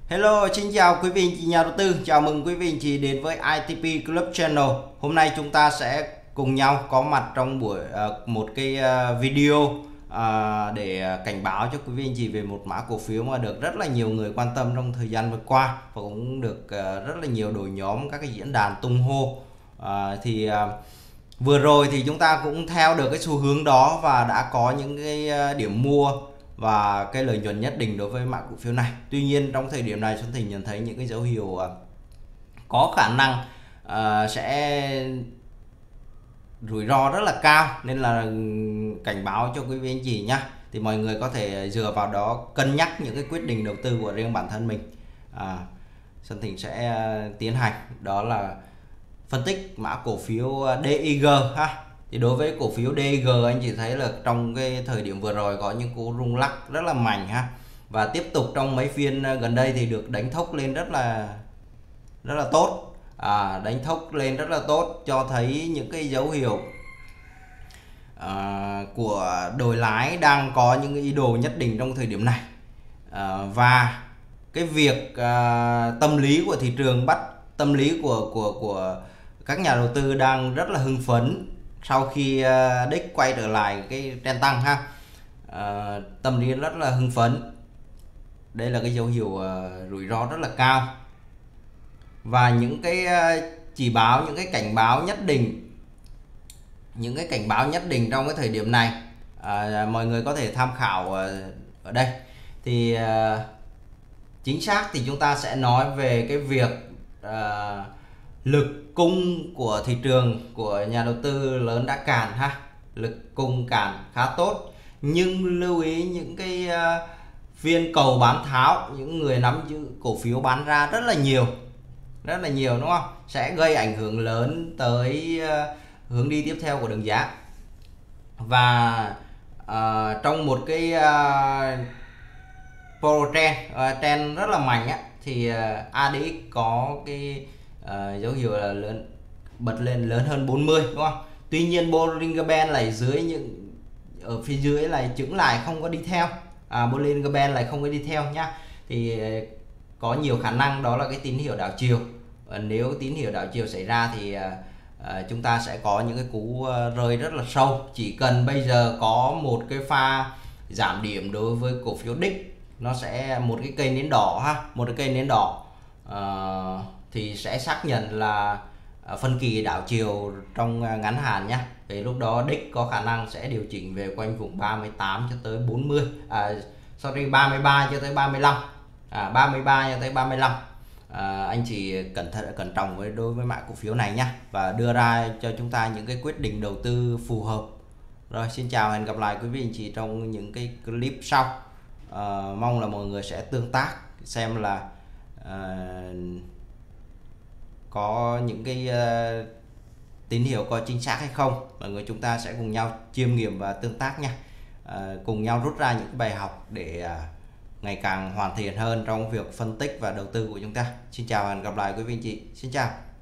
Hello, xin chào quý vị anh chị nhà đầu tư. Chào mừng quý vị anh chị đến với ITP Club Channel. Hôm nay chúng ta sẽ cùng nhau có mặt trong một cái video để cảnh báo cho quý vị anh chị về một mã cổ phiếu mà được rất là nhiều người quan tâm trong thời gian vừa qua và cũng được rất là nhiều đội nhóm các cái diễn đàn tung hô. Vừa rồi thì chúng ta cũng theo được cái xu hướng đó và đã có những cái điểm mua và cái lợi nhuận nhất định đối với mã cổ phiếu này. Tuy nhiên trong thời điểm này Xuân Thịnh nhận thấy những cái dấu hiệu có khả năng sẽ rủi ro rất là cao, nên là cảnh báo cho quý vị anh chị nhé. Thì mọi người có thể dựa vào đó cân nhắc những cái quyết định đầu tư của riêng bản thân mình. Xuân Thịnh sẽ tiến hành đó là phân tích mã cổ phiếu DIG ha. Thì đối với cổ phiếu DIG anh chị thấy là trong cái thời điểm vừa rồi có những cú rung lắc rất là mạnh ha, và tiếp tục trong mấy phiên gần đây thì được đánh thốc lên rất là tốt, đánh thốc lên rất là tốt, cho thấy những cái dấu hiệu của đội lái đang có những ý đồ nhất định trong thời điểm này. Và cái việc tâm lý của thị trường tâm lý của các nhà đầu tư đang rất là hưng phấn sau khi đích quay trở lại cái trend tăng ha. Tâm lý rất là hưng phấn. Đây là cái dấu hiệu rủi ro rất là cao, và những cái chỉ báo, những cái cảnh báo nhất định trong cái thời điểm này mọi người có thể tham khảo ở đây. Thì chính xác thì chúng ta sẽ nói về cái việc lực cung của thị trường của nhà đầu tư lớn đã cản ha, lực cung cản khá tốt, nhưng lưu ý những cái phiên cầu bán tháo, những người nắm giữ cổ phiếu bán ra rất là nhiều đúng không, sẽ gây ảnh hưởng lớn tới hướng đi tiếp theo của đường giá. Và trong một cái pro trend rất là mạnh á, thì ADX có cái dấu hiệu là bật lên lớn hơn 40 đúng không. Tuy nhiên Bollinger Band lại ở phía dưới lại chững lại, không có đi theo. Bollinger Band lại không có đi theo nhá. Thì có nhiều khả năng đó là cái tín hiệu đảo chiều. Nếu tín hiệu đảo chiều xảy ra thì chúng ta sẽ có những cái cú rơi rất là sâu. Chỉ cần bây giờ có một cái pha giảm điểm đối với cổ phiếu đích, nó sẽ một cái cây nến đỏ ha, một cái cây nến đỏ thì sẽ xác nhận là phân kỳ đảo chiều trong ngắn hạn nhé. Thì lúc đó đích có khả năng sẽ điều chỉnh về quanh vùng 38 cho tới 40, 33 cho tới 35, 33 cho tới 35. Anh chị cẩn trọng đối với mã cổ phiếu này nhé, và đưa ra cho chúng ta những cái quyết định đầu tư phù hợp. Rồi, xin chào, hẹn gặp lại quý vị anh chị trong những cái clip sau. Mong là mọi người sẽ tương tác xem là có những cái tín hiệu có chính xác hay không. Mọi người chúng ta sẽ cùng nhau chiêm nghiệm và tương tác nha, cùng nhau rút ra những cái bài học để ngày càng hoàn thiện hơn trong việc phân tích và đầu tư của chúng ta. Xin chào, hẹn gặp lại quý vị anh chị. Xin chào.